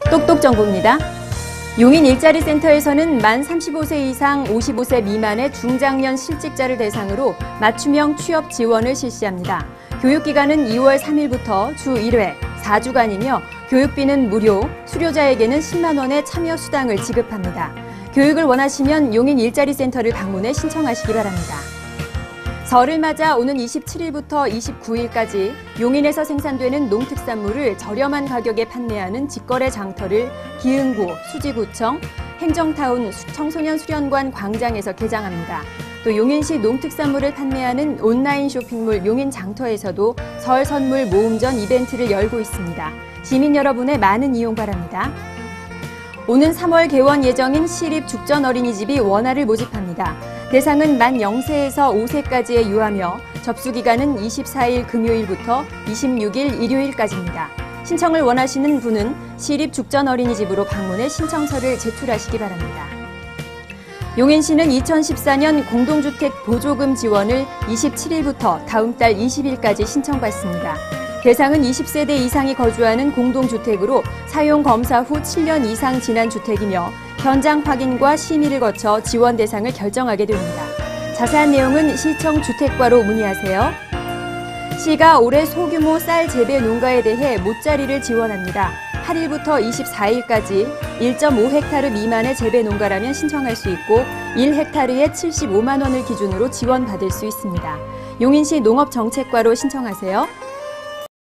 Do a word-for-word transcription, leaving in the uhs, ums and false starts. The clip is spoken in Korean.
똑똑 정보입니다. 용인 일자리 센터에서는 만 삼십오 세 이상 오십오 세 미만의 중장년 실직자를 대상으로 맞춤형 취업 지원을 실시합니다. 교육기간은 이월 삼일부터 주 일 회, 사 주간이며 교육비는 무료, 수료자에게는 십만 원의 참여 수당을 지급합니다. 교육을 원하시면 용인 일자리 센터를 방문해 신청하시기 바랍니다. 설을 맞아 오는 이십칠일부터 이십구일까지 용인에서 생산되는 농특산물을 저렴한 가격에 판매하는 직거래 장터를 기흥구, 수지구청, 행정타운 청소년 수련관 광장에서 개장합니다. 또 용인시 농특산물을 판매하는 온라인 쇼핑몰 용인장터에서도 설 선물 모음전 이벤트를 열고 있습니다. 시민 여러분의 많은 이용 바랍니다. 오는 삼월 개원 예정인 시립 죽전 어린이집이 원활을 모집합니다. 대상은 만 영 세에서 오 세까지의 유아며 접수기간은 이십사일 금요일부터 이십육일 일요일까지입니다. 신청을 원하시는 분은 시립 죽전 어린이집으로 방문해 신청서를 제출하시기 바랍니다. 용인시는 이천십사년 공동주택 보조금 지원을 이십칠일부터 다음 달 이십일까지 신청받습니다. 대상은 이십 세대 이상이 거주하는 공동주택으로 사용검사 후 칠 년 이상 지난 주택이며 현장 확인과 심의를 거쳐 지원 대상을 결정하게 됩니다. 자세한 내용은 시청 주택과로 문의하세요. 시가 올해 소규모 쌀 재배 농가에 대해 모짜리를 지원합니다. 팔일부터 이십사일까지 일 점 오 헥타르 미만의 재배 농가라면 신청할 수 있고 일 헥타르에 칠십오만 원을 기준으로 지원받을 수 있습니다. 용인시 농업정책과로 신청하세요.